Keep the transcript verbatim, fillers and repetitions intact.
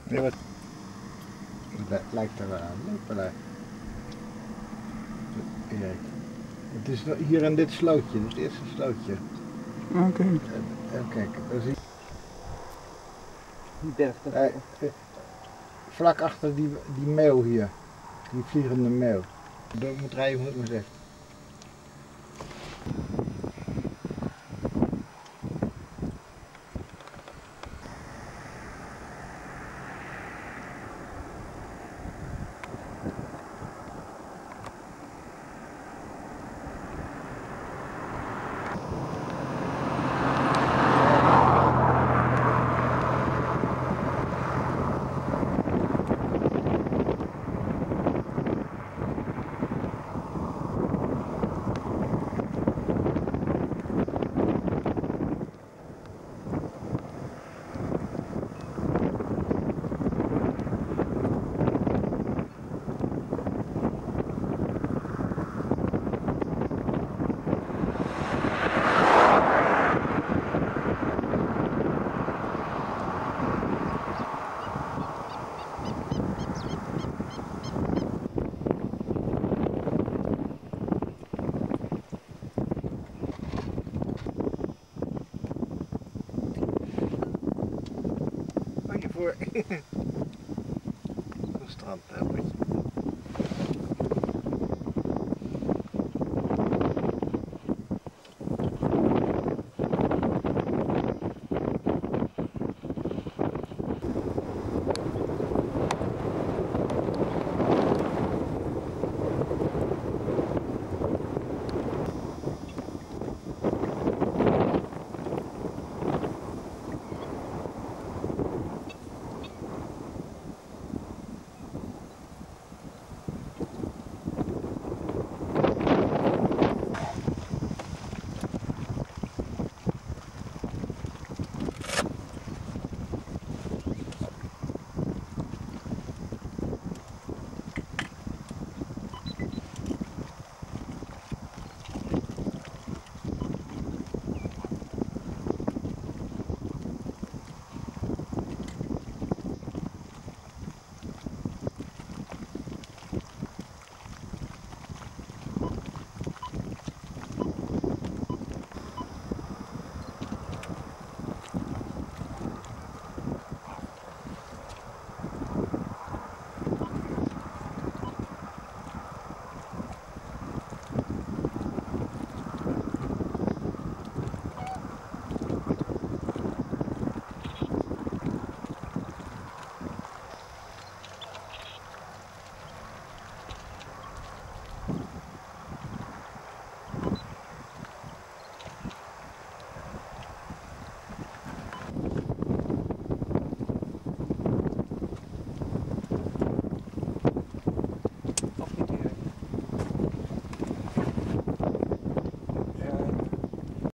Nee, wat... Dat lijkt er wel aan. Loopelijk. Kijk. Het is hier in dit slootje, dit eerste slootje. Oké. Okay. En kijk, daar zie je... Die berg eh, eh, vlak achter die, die meeuw hier. Die vliegende meeuw. Door moet rijden, moet ik maar zeggen. Voor een strand, hè,